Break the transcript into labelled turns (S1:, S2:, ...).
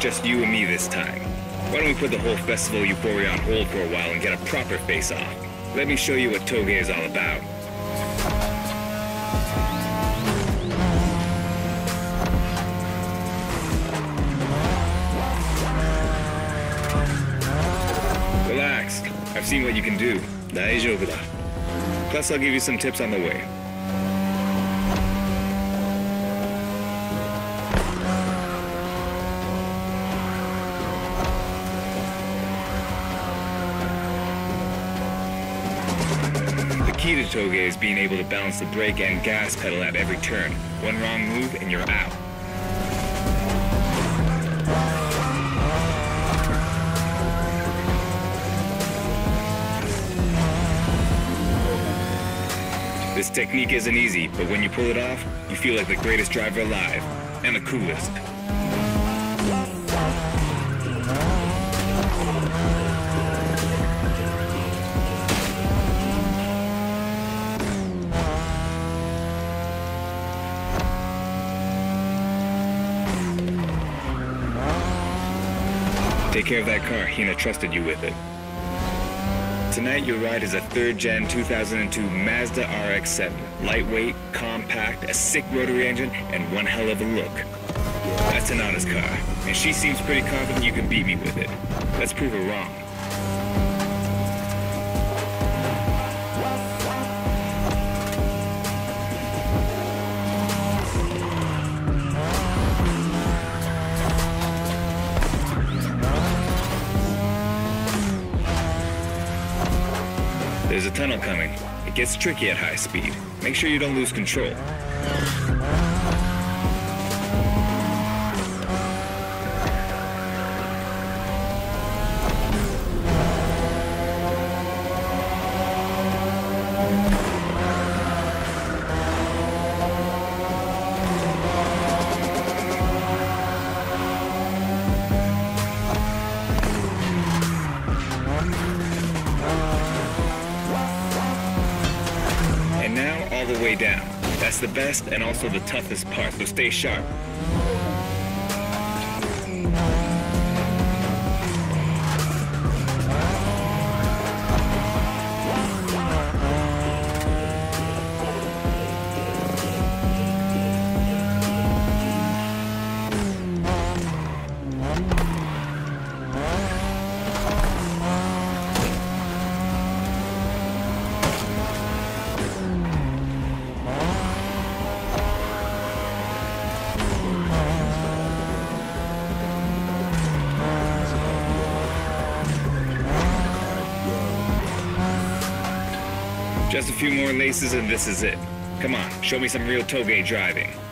S1: just you and me this time. Why don't we put the whole festival euphoria on hold for a while and get a proper face-off? Let me show you what Toge is all about. Relax. I've seen what you can do. Daijoubu da. Plus, I'll give you some tips on the way. The key to Toge is being able to balance the brake and gas pedal at every turn. One wrong move and you're out. This technique isn't easy, but when you pull it off, you feel like the greatest driver alive, and the coolest. Take care of that car. Hina trusted you with it. Tonight, your ride is a 3rd Gen 2002 Mazda RX-7. Lightweight, compact, a sick rotary engine, and one hell of a look. That's Tanana's car, and she seems pretty confident you can beat me with it. Let's prove her wrong. There's a tunnel coming. It gets tricky at high speed. Make sure you don't lose control. All the way down. That's the best and also the toughest part, so stay sharp. Just a few more laces and this is it. Come on, show me some real Toge driving.